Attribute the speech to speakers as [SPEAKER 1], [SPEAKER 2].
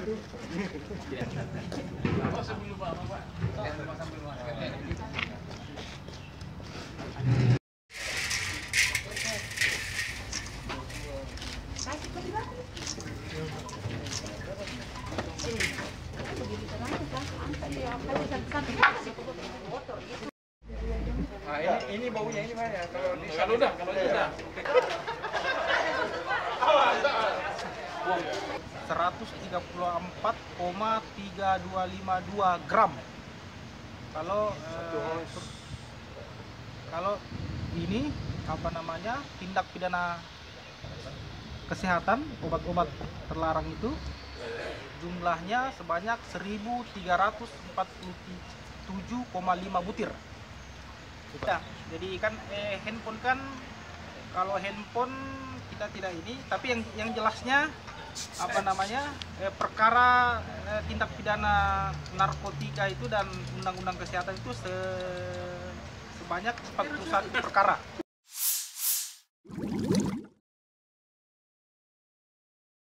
[SPEAKER 1] Nah, ini baunya ini mana? Kalau udah.
[SPEAKER 2] 134,3252 gram. Kalau ini apa namanya, tindak pidana kesehatan obat-obat terlarang itu jumlahnya sebanyak 1.347,5 butir. Sudah. Jadi kan handphone kan, kalau handphone kita tidak ini, tapi yang jelasnya apa namanya, perkara tindak pidana narkotika itu dan undang-undang kesehatan itu sebanyak 41 perkara.